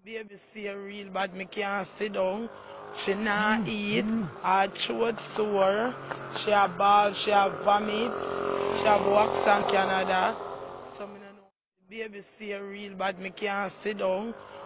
Baby stay real bad, me can't sit down. She not eat, her throat sore. She a ball, she a vomit. She have wax on Canada. So me no know. Baby stay real bad, me can't sit down.